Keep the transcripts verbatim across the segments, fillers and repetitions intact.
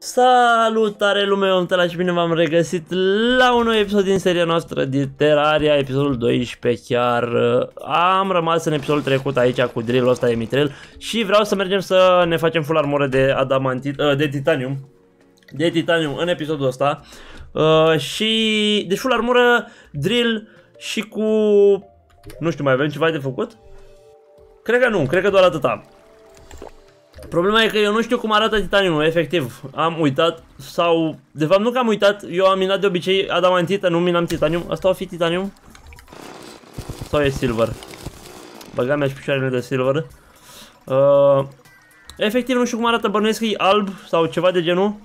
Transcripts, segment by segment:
Salutare lume, om tăla și bine v-am regăsit la un nou episod din seria noastră de Terraria, episodul doisprezece chiar. Am rămas în episodul trecut aici cu drill-ul ăsta de mitril și vreau să mergem să ne facem full armoră de adamantit, de titanium. De titanium în episodul ăsta. Uh, și deci full armură, drill și cu... nu știu, mai avem ceva de făcut? Cred că nu, cred că doar atâta. Problema e că eu nu știu cum arată titaniumul, efectiv. Am uitat sau... de fapt nu că am uitat, eu am minat de obicei adamantită, nu minam titanium. Asta o fi titanium? Sau e silver? Băga mea și picioarele de silver. Uh, efectiv nu știu cum arată, bănuiesc că e alb sau ceva de genul.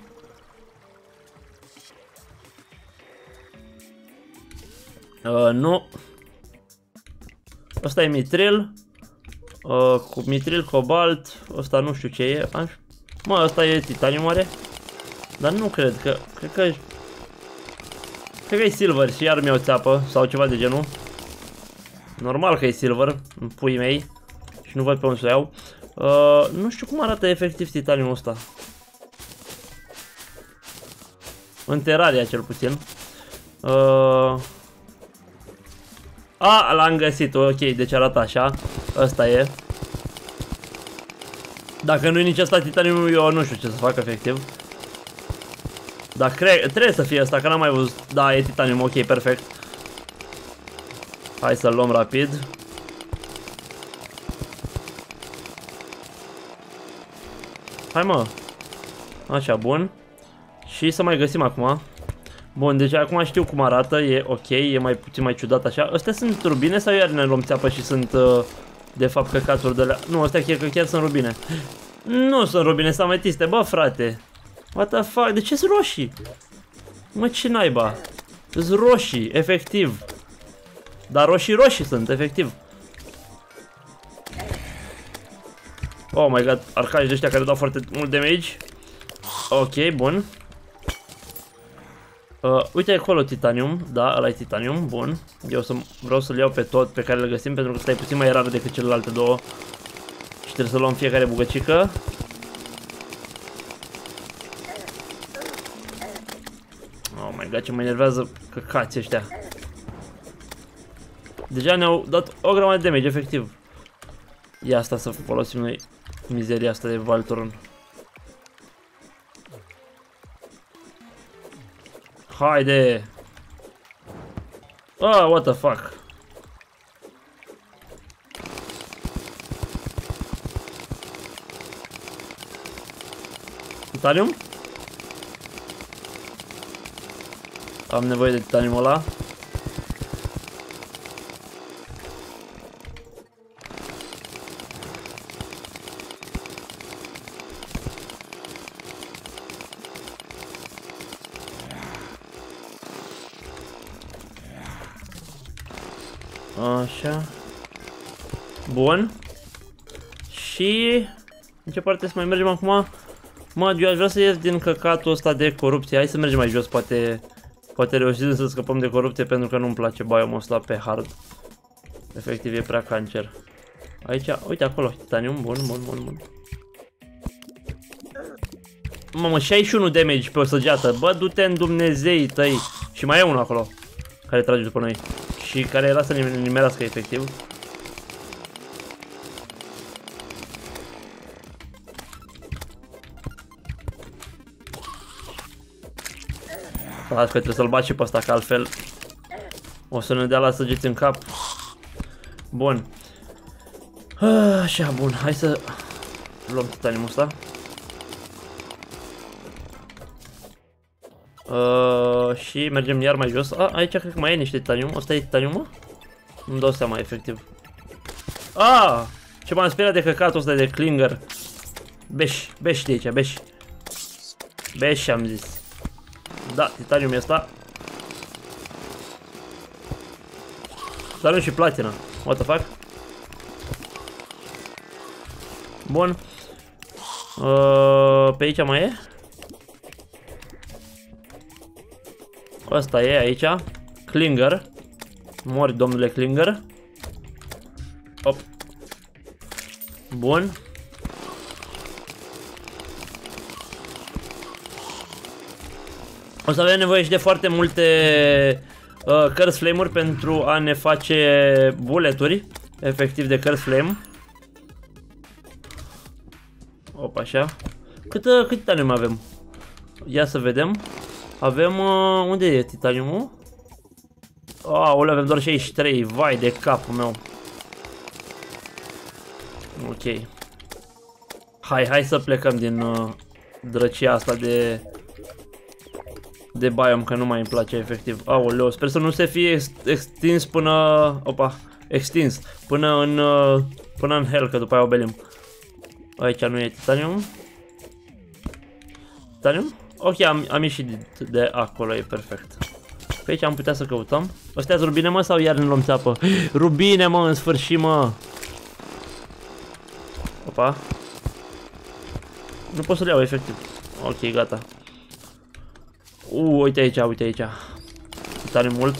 Uh, nu. Asta e mitril. Uh, cu mitril, cobalt. Asta nu știu ce e. Mă, asta e titanium oare? Dar nu cred că... Cred că... Cred că e silver și iar mi-o țeapă. Sau ceva de genul. Normal că e silver. În puii mei. Și nu văd pe unde să o iau. Uh, nu știu cum arată efectiv titaniumul ăsta. În Terraria cel puțin. Uh... A, l-am găsit, ok, deci arată așa. Ăsta e. Dacă nu e nici ăsta titanium, eu nu știu ce să fac efectiv. Dar cred, trebuie să fie ăsta, că n-am mai văzut. Da, e titanium, ok, perfect. Hai să-l luăm rapid. Hai mă. Așa, bun. Și să mai găsim acum. Bun, deci acum știu cum arată, e ok, e mai puțin mai ciudat așa. Astea sunt rubine sau iar ne luăm țeapă și sunt uh, de fapt căcaturi de alea? Nu, astea chiar că chiar sunt rubine. Nu sunt rubine, sunt ametiste, bă frate. What the fuck, de ce sunt roșii? Mă, ce naiba? Sunt roșii, efectiv. Dar roșii roșii sunt, efectiv. Oh my god, arcași de ăștia care dau foarte mult damage. Ok, bun. Uh, uite acolo titanium, da, ăla e titanium, bun. Eu să, vreau să-l iau pe tot pe care le găsim, pentru că ăsta e puțin mai rar decât celelalte două. Și trebuie să luăm fiecare bucăcică. Oh my god, ce mă enervează căcații ăștia. Deja ne-au dat o grămadă de damage, efectiv. Ia asta să folosim noi mizeria asta de Valtoron. Haide! Ah, what the fuck? Titanium? Am nevoie de titaniumul ăla. Așa. Bun. Și în ce parte să mai mergem acum? Mă, eu aș vrea să ies din căcatul ăsta de corupție. Hai să mergem mai jos, poate poate reușim să scăpăm de corupție, pentru că nu-mi place biomul ăsta pe hard. Efectiv e prea cancer. Aici, uite acolo, titanium, bun, bun, bun, bun. Mamă, șaizeci și unu damage pe o săgeată. Bă, du-te în Dumnezeii tăi. Și mai e unul acolo care trage după noi. Și care era să ne nimerească efectiv. Las că trebuie să-l bat și pe ăsta, că altfel o să ne dea la săgeți în cap. Bun. Așa, bun, hai să luăm titaniumul ăsta. Uh, și mergem iar mai jos. A, aici cred că mai e niște titanium. Asta e titanium, mă? Nu-mi dau seama, efectiv. Ah! Ce m-am speriat de căcatul ăsta de clinger. Beș, beș de aici, beș. Beș am zis. Da, titanium e ăsta. Dar nu și platina. What the fuck? Bun. Uh, pe aici mai e? Asta e aici. Clinger. Mori, domnule Clinger. Op. Bun. O să avem nevoie și de foarte multe uh, Curse Flame-uri pentru a ne face bulleturi, efectiv de Curse Flame. Opa, așa. Cât, uh, cât titanium avem? Ia să vedem. Avem, uh, unde e titaniumul? Aoleu, avem doar șaizeci și trei, vai de capul meu. Ok. Hai, hai să plecăm din uh, drăcia asta de de biome, că nu mai îmi place efectiv. Aoleu, sper să nu se fie extins până, opa, extins până în uh, până în hell, că după aia obelim. Aici nu e titanium. Titanium? Ok, am, am ieșit de, de acolo, e perfect. Pe aici am putea să căutăm. Astea-s rubine, mă, sau iar ne luăm țeapă? Rubine, mă, în sfârșit, mă. Opa. Nu pot să le iau, efectiv. Ok, gata. Uuu, uite aici, uite aici. Titanium mult.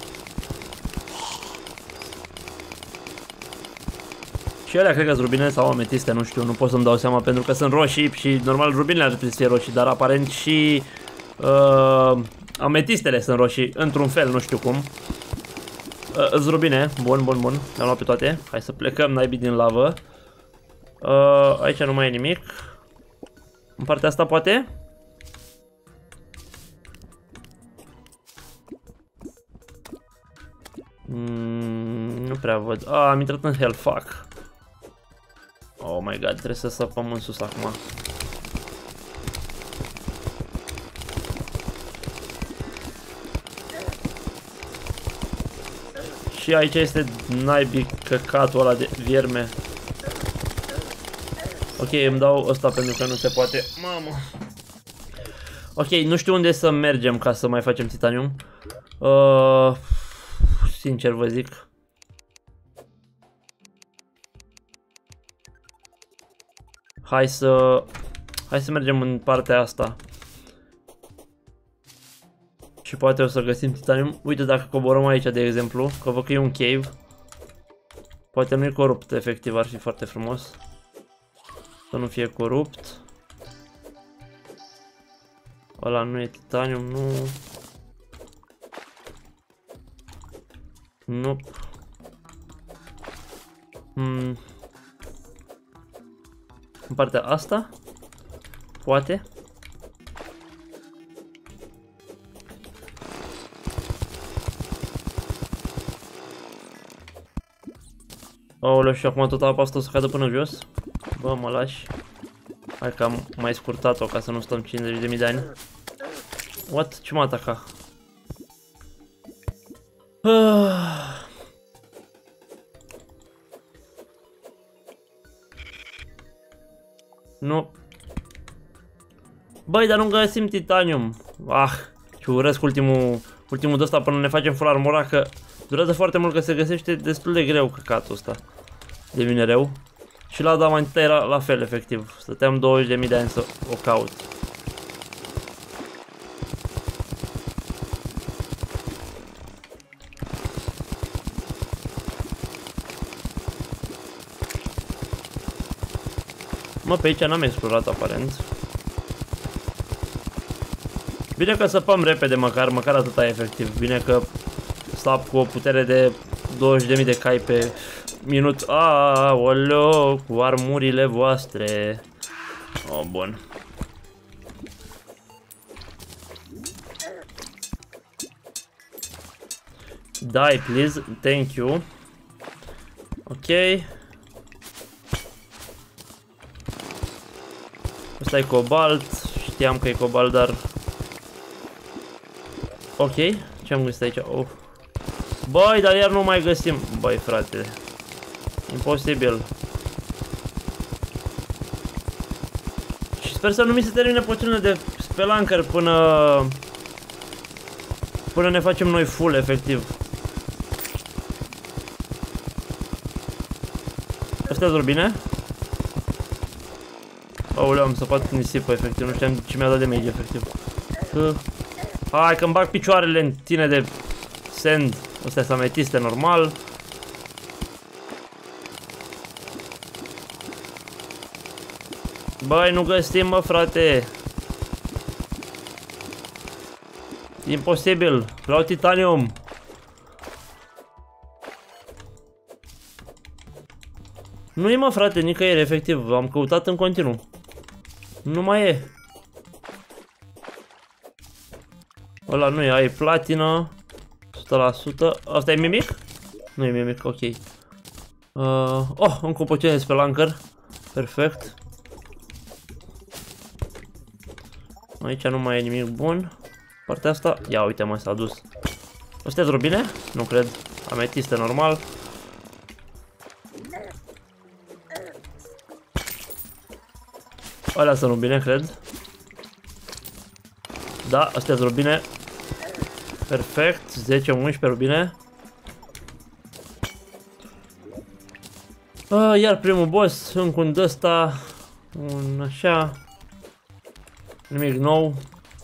Și alea cred că sunt rubine sau ametiste, nu știu, nu pot să-mi dau seama pentru că sunt roșii și normal rubinele ar trebui să fie roșii, dar aparent și uh, ametistele sunt roșii, într-un fel, nu știu cum. Uh, Îți rubine, bun, bun, bun, le-am luat pe toate. Hai să plecăm naibii din lavă. Uh, aici nu mai e nimic. În partea asta poate? Mm, nu prea văd. Ah, am intrat în hell, fuck. Oh my god, trebuie să săpăm în sus acum. Și aici este naibii căcatul ăla de vierme. Ok, îmi dau ăsta pentru că nu se poate. Mamă. Ok, nu știu unde să mergem ca să mai facem titanium. Uh, sincer vă zic. Hai să... Hai să mergem în partea asta. Și poate o să găsim titanium. Uite, dacă coborăm aici, de exemplu, că văd că e un cave. Poate nu e corupt, efectiv, ar fi foarte frumos. Să nu fie corupt. Ăla nu e titanium, nu. Nu. Hmm. În partea asta? Poate? Aoleu, și acum tot apa asta o să cadă până jos? Bă, mă lași. Hai că am mai scurtat-o ca să nu stăm cincizeci de mii de ani. What? Ce m-a atacat? Ah. Nu. Băi, dar nu găsim titanium. Ah, ce urăsc ultimul, ultimul de ăsta până ne facem full armora, că durează foarte mult, că se găsește destul de greu căcatul ăsta de minereu. Și la Damantita era la fel, efectiv. Stăteam douăzeci de mii de ani să o caut. Mă, pe aici n-am explorat aparent. Bine că săpăm repede măcar, măcar atâta efectiv. Bine că sap cu o putere de douăzeci de mii de cai pe minut. Aoleu, cu armurile voastre. Oh, bun. Die, please. Thank you. Ok. Ăsta e cobalt. Știam că e cobalt, dar... Ok. Ce am găsit aici? Oh. Băi, dar iar nu mai găsim. Băi, frate. Imposibil. Și sper să nu mi se termine poțiunile de spelunker până... Până ne facem noi full, efectiv. Astea-s bine? Aoleu, am săpat nisipă, efectiv. Nu știam ce mi-a dat de damage, efectiv. Uh. Hai că-mi bag picioarele în tine de sand. Astea sunt ametiste, normal. Băi, nu găsim, mă, frate. Imposibil. Vreau titanium. Nu e, mă, frate, nicăieri, efectiv. Am căutat în continuu. Nu mai e. Ăla nu e, ai platină. o sută la sută. Asta e mimic? Nu e mimic, ok. Uh, oh, încă o poțiune de spelanker. Perfect. Aici nu mai e nimic bun. Partea asta, ia uite, mă, s-a dus. Astea-s robine? Nu cred. Ametiste normal. Alea sunt rubine, cred. Da, astea sunt rubine. Perfect, zece unsprezece rubine. Ah, iar primul boss, încă un d-ăsta. Un așa. Nimic nou.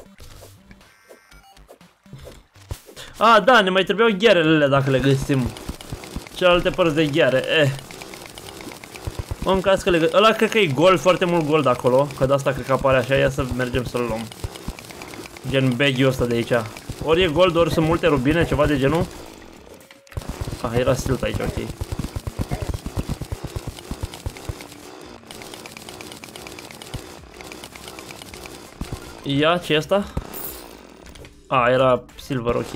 Ah, da, ne mai trebuiau ghearele dacă le găsim. Celelalte părți de gheare, eh. În caz că le găsim. Ăla cred că e gold, foarte mult gold acolo. Că de asta cred că apare așa, ia să mergem să-l luăm. Gen bag-ul ăsta de aici. Ori e gold, ori sunt multe rubine, ceva de genul. Ah, era stilt aici, ok. Ia, ce e asta? Ah, era silver, ok.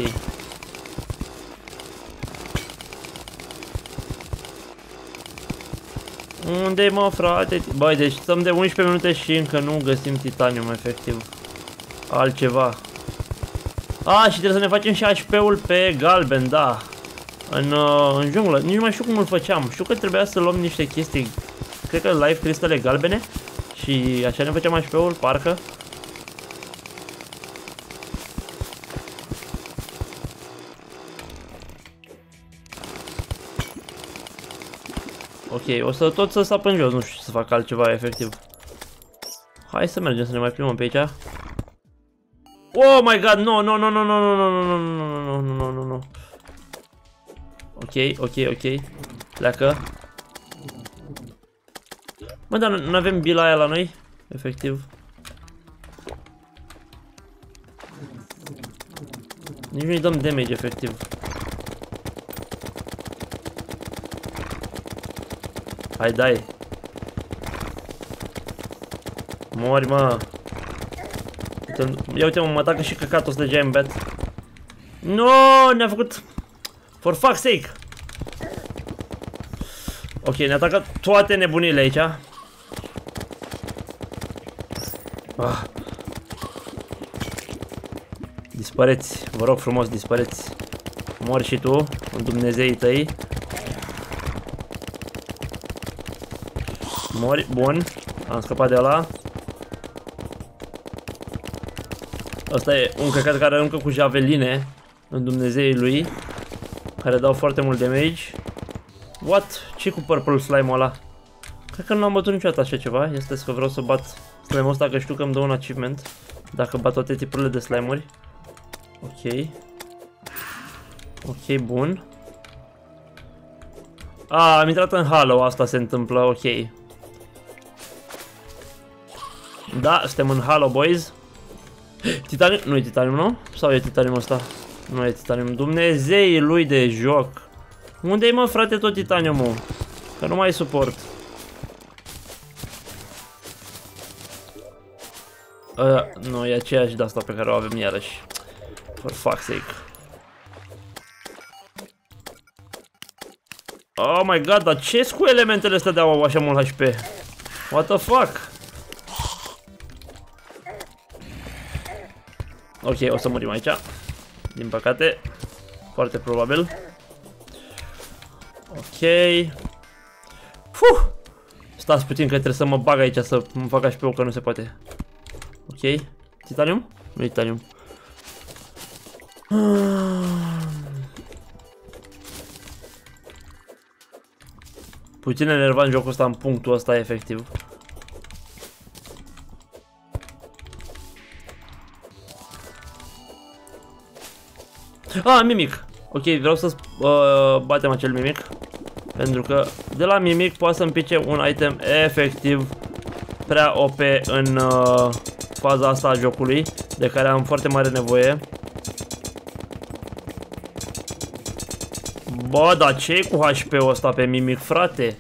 Unde-i, mă, frate? Băi, deci stăm de unsprezece minute și încă nu găsim titanium, efectiv. Altceva. Ah, și trebuie să ne facem și H P-ul pe galben, da. În, uh, în junglă. Nici nu mai știu cum îl făceam. Știu că trebuia să luăm niște chestii. Cred că live cristale galbene. Și așa ne făceam H P-ul, parcă. Ok, o să tot să sap în jos, nu știu să fac altceva, efectiv. Hai să mergem să ne mai plimbăm pe aici. Oh my god, no, no, no, no, no, no, no, no, no, no, no, no, no. Ok, ok, ok. Pleacă. Mă, dar nu avem bila aia la noi, efectiv. Nici nu-i dăm damage, efectiv. Hai, dai. Mori, mă. Ia uite, mă, mă atacă și căcatul ăsta de Giant Bat. No, ne-a făcut. For fuck's sake. Ok, ne atacă toate nebunile aici. Ah. Dispăreți, vă rog frumos, dispăreți. Mori și tu, în Dumnezeii tăi. Mori, bun. Am scăpat de ăla. Asta e un căcat care aruncă cu javeline în Dumnezeii lui, care dau foarte mult damage. What? Ce cu purple slime-ul ăla? Cred că nu am bătut niciodată așa ceva. Este că vreau să bat slime-ul ăsta, că știu că îmi dă un achievement dacă bat toate tipurile de slime-uri. Ok. Ok, bun. Ah, am intrat în Hollow, asta se întâmplă, ok. Da, suntem în Hollow, boys. Titanium, nu e titanium, nu? Sau e titanium ăsta? Nu e titanium, Dumnezeii lui de joc. Unde-i, mă, frate, tot titaniumul? Că nu mai suport. Uh, nu, e aceeași de asta pe care o avem iarăși. For fuck's sake. Oh my god, dar ce-s cu elementele astea de au așa mult H P? What the fuck? Ok, o să murim aici. Din păcate. Foarte probabil. Ok. Fuh! Stați puțin că trebuie să mă bag aici să mă fac H P-ul, că nu se poate. Ok. Titanium? Nu e titanium. Puțin enervant jocul ăsta în punctul ăsta, efectiv. Ah, mimic. Ok, vreau să uh, batem acel mimic. Pentru că de la mimic poate să-mi pice un item efectiv prea O P în uh, faza asta a jocului, de care am foarte mare nevoie. Bă, dar ce-i cu H P-ul ăsta pe Mimic, frate?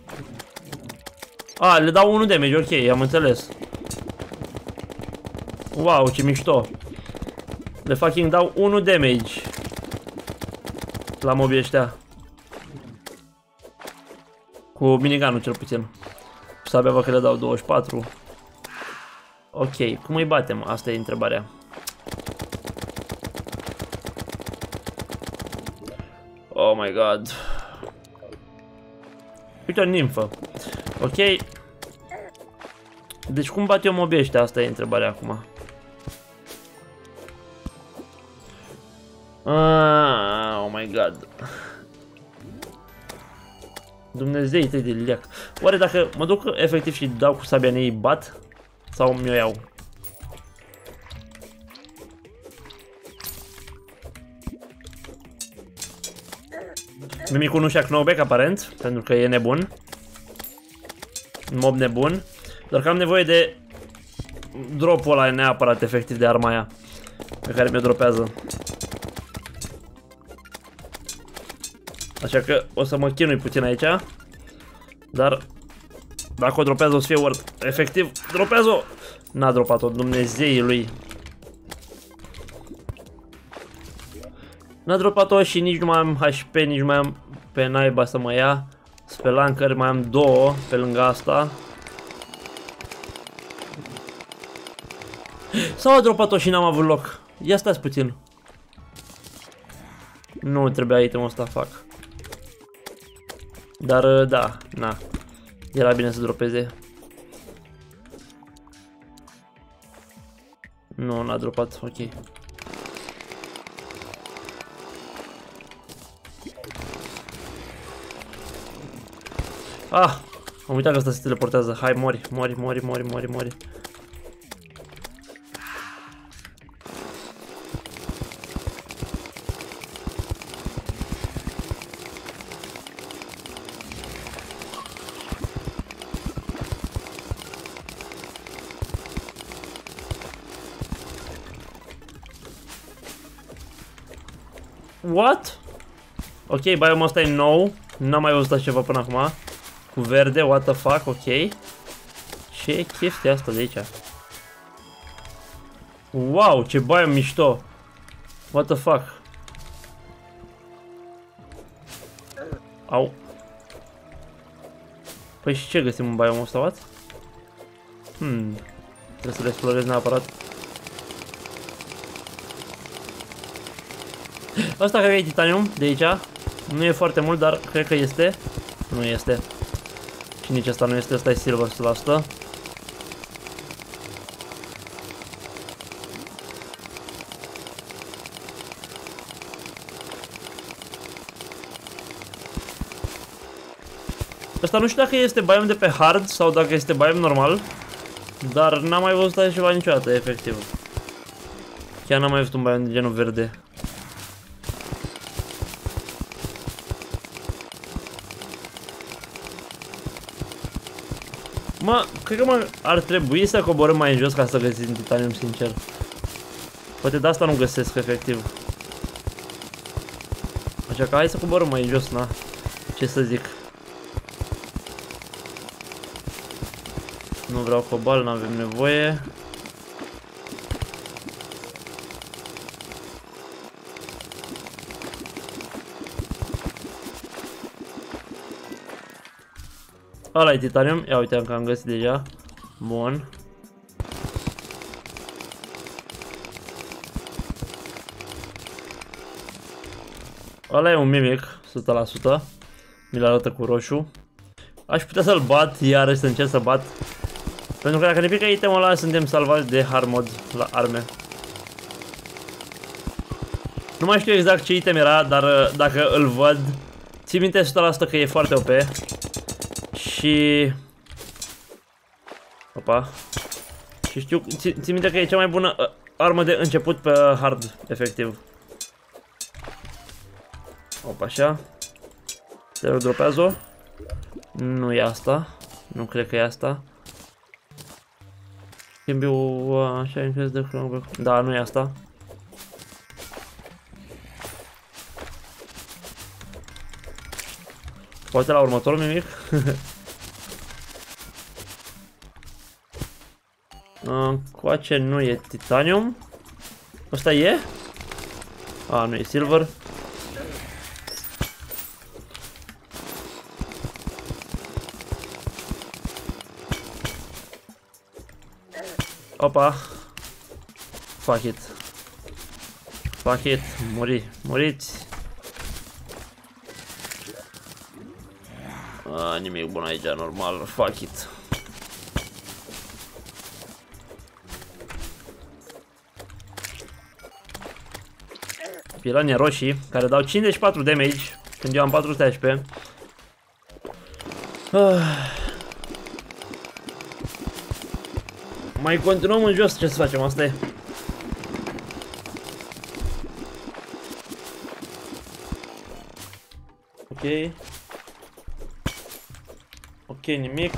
A, le dau unu damage, ok, am înțeles. Wow, ce mișto. Le fucking dau unu damage la mobii ăștia. Cu minigunul cel puțin. Sabia vă că le dau douăzeci și patru. Ok, cum îi batem? Asta e întrebarea. Oh my god. Uite o nimfă. Ok. Deci cum bat eu mobii ăștia? Asta e întrebarea acum. Ah, oh my god. Dumnezei tăi de leac. Oare dacă mă duc efectiv și dau cu sabia în ei bat? Sau mi-o iau? Mimicul nu și-a knowback aparent, pentru că e nebun. Mob nebun. Doar că am nevoie de drop-ul ăla neapărat efectiv de arma aia pe care mi-o dropează. Așa că o să mă chinui puțin aici. Dar dacă o dropează o să fie worth. Efectiv, dropează-o! N-a dropat-o, Dumnezeii lui. N-a dropat-o și nici nu mai am H P, nici nu mai am pe naiba să mă ia. Spelancări mai am două pe lângă asta. Sau a dropat-o și n-am avut loc. Ia stați puțin. Nu trebuia itemul ăsta, fac. Dar da, na. Era bine să dropeze. Nu, n-a dropat, ok. Ah! Am uitat că asta se teleportează. Hai, mori, mori, mori, mori, mori, mori. What? Ok, biomul ăsta e nou. N-am mai văzut așa ceva până acum. Cu verde, what the fuck, ok. Ce chestia asta de aici? Wow, ce biom mișto. What the fuck. Au. Păi și ce găsim în biomul ăsta, what? Hmm. Trebuie să le explorez neapărat. Asta cred că e titanium de aici. Nu e foarte mult, dar cred că este. Nu este. Și nici asta nu este, asta e silver o sută la sută. Asta nu știu dacă este biome de pe hard sau dacă este biome normal. Dar n-am mai văzut așa ceva niciodată, efectiv. Chiar n-am mai văzut un biome de genul verde. Mă, cred că mă, ar trebui să coborâm mai în jos ca să găsim titanium, sincer. Poate de asta nu găsesc, efectiv. Așa că hai să coborâm mai în jos, na. Ce să zic. Nu vreau cobalt, n-avem nevoie. Ăla e titanium, ia uite că am găsit deja. Bun. Ăla e un mimic, o sută la sută. Mi-l arată cu roșu. Aș putea să-l bat, iarăși să încerc să bat. Pentru că dacă ne pică itemul ăla, suntem salvați de hard mod la arme. Nu mai știu exact ce item era, dar dacă îl văd, țin minte o sută la sută că e foarte O P. Și... Opa. Și știu, țin minte că e cea mai bună uh, armă de început pe hard, efectiv. Opa, așa. Se dropează-o. Nu e asta. Nu cred că e asta. Schimbiu, așa, increase de chronoback. Da, nu e asta. Poate la următorul nimic. Încoace nu e titanium. Ăsta e? A, nu e silver. Opa. Fuck it. Fuck it. Muri. Muriți. A, nimic bun aici, normal. Fuck it. Pirania roșii, care dau cincizeci și patru damage când eu am patru sute H P. Ah. Mai continuăm în jos, ce să facem, asta e. Ok. Ok, nimic.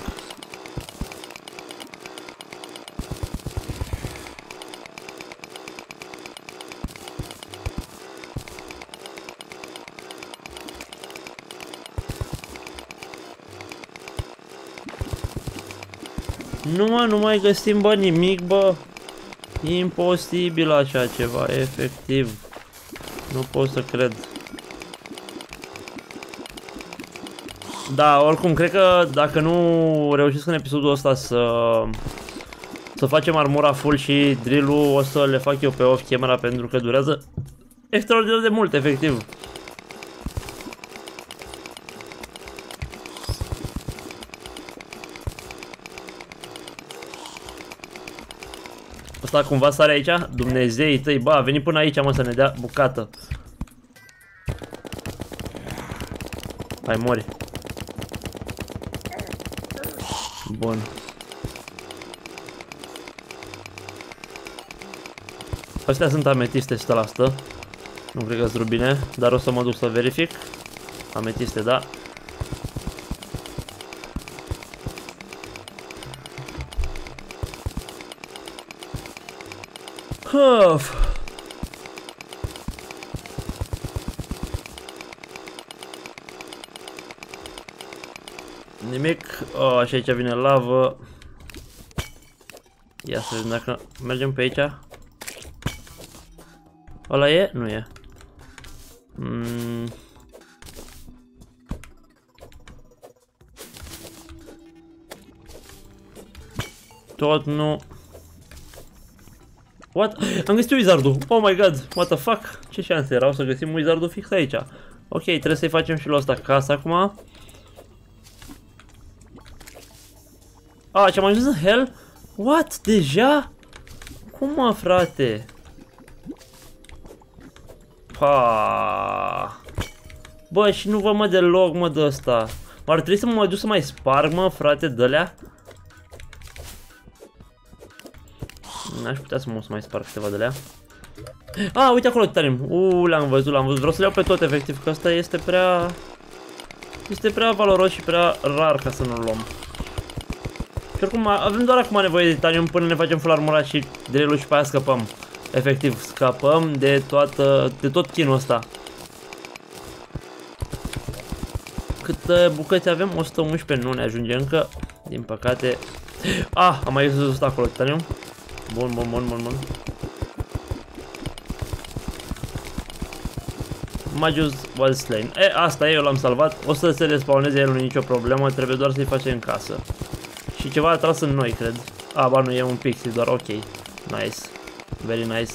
Nu mă, nu mai găsim, bă, nimic, bă. Imposibil așa ceva, efectiv. Nu pot să cred. Da, oricum, cred că dacă nu reușesc în episodul ăsta să Să facem armura full și drill-ul, o să le fac eu pe off camera, pentru că durează extraordinar de mult, efectiv. Ăsta cumva sare aici? Dumnezeii tăi, bă, a venit până aici, mă, să ne dea bucată. Hai, mori. Bun. Astea sunt ametiste o sută la sută. Nu cred că-s rubine, dar o să mă duc să verific. Ametiste, da. Huf. Nimic. Oh, și aici vine lavă. Ia să vedem dacă mergem pe aici. Ăla e? Nu e. Mm. Tot nu. What? Am găsit wizardul. Oh my god. What the fuck? Ce șanse erau să găsim wizardul fix aici? Ok, trebuie să-i facem și lui ăsta casă acum. Ah, ce-am ajuns în hell? What? Deja? Cum, mă, frate? Pa. Bă, și nu vă, mă, deloc, mă, de ăsta. Ar trebui să mă mai duc să mai sparg, mă, frate, de-alea? N-aș putea să mă să mai sparg câteva de-alea. Ah, uite acolo titanium. Uuu, l-am văzut, l-am văzut. Vreau să le iau pe tot, efectiv, că ăsta este prea... Este prea valoros și prea rar ca să nu-l luăm. Și oricum, avem doar acum nevoie de titanium până ne facem full armura și drill-ul și pe aia scăpăm. Efectiv, scăpăm de toată, de tot chinul ăsta. Câte bucăți avem? o sută unsprezece, nu ne ajunge încă, din păcate. Ah, am mai văzut acolo titanium. Bun, bun, bun, bun, bun. Magus was slain. E, asta e, eu l-am salvat. O să se respawneze el, nu e nicio problemă. Trebuie doar să-i facem în casă. Și ceva a tras în noi, cred. A, ba nu, e un pixie doar, ok. Nice. Very nice.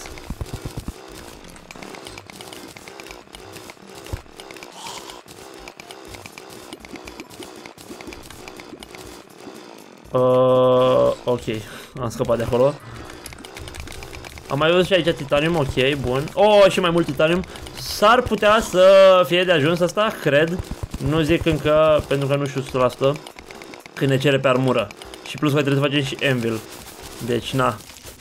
Uh, ok, am scăpat de acolo. Am mai văzut și aici titanium, ok, bun. Oh, și mai mult titanium. S-ar putea să fie de ajuns asta, cred. Nu zic încă, pentru că nu știu o sută la sută. Când ne cere pe armură. Și plus mai trebuie să facem și anvil. Deci, na.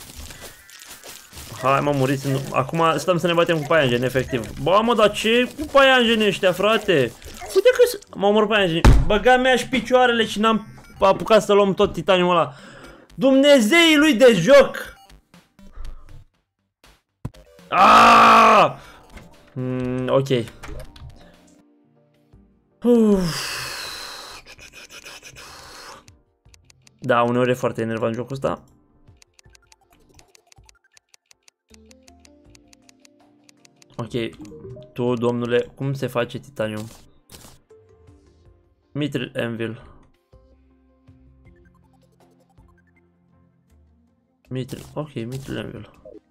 Hai, mă, muriți. Acum stăm să ne batem cu paianjeni, efectiv. Bă, mă, dar ce cu paianjeni ăștia, frate? Uite că mă omor paianjeni. Băga mea și picioarele și n-am apucat să luăm tot titaniumul ăla. Dumnezeii lui de joc! Aaaa! Mm, ok. Uf. Da, uneori e foarte enervant jocul ăsta. Ok, tu, domnule, cum se face titanium? Mithril Anvil. Mithril, ok, Mithril Anvil.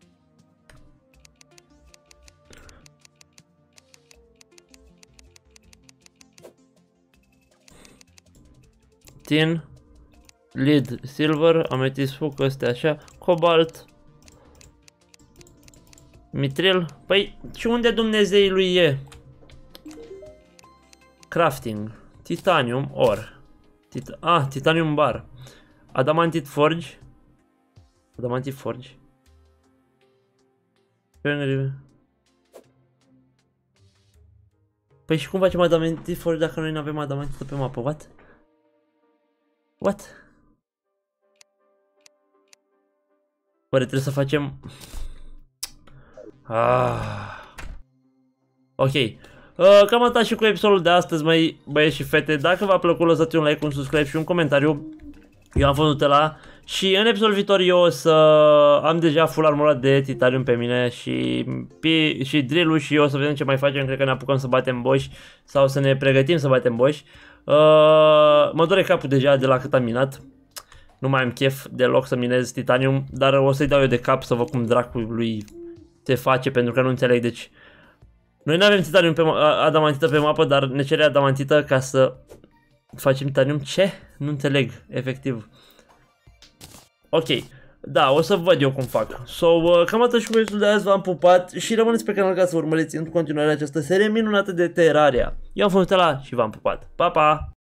Tin, lead, silver, ametist, foc, astea așa, cobalt, mitril. Păi, și unde Dumnezeului e? Crafting, titanium, or. Tit ah, titanium bar. Adamantite forge. Adamantite forge. Păi și cum facem adamantite forge dacă noi nu avem adamantită pe mapă? What? What? Oare trebuie să facem... Ah. Ok. Uh, cam atât și cu episodul de astăzi, măi băieți și fete. Dacă v-a plăcut, lăsați un like, un subscribe și un comentariu. Eu am fost Nutella și în episodul viitor eu o să am deja full armorat de titanium pe mine și, și drill-ul și eu o să vedem ce mai facem. Cred că ne apucăm să batem boși sau să ne pregătim să batem boși. Uh, mă dore capul deja de la cât am minat. Nu mai am chef deloc să minez titanium, dar o să-i dau eu de cap să văd cum dracului se face, pentru că nu înțeleg. Deci noi nu avem titanium pe adamantită pe mapă, dar ne cere adamantită ca să facem titanium. Ce? Nu înțeleg, efectiv. Ok, da, o să văd eu cum fac. So, uh, cam atât și cu episodul de azi, v-am pupat și rămâneți pe canal ca să urmăriți în continuare această serie minunată de Terraria. Eu am fost Nutella și v-am pupat. Pa, pa!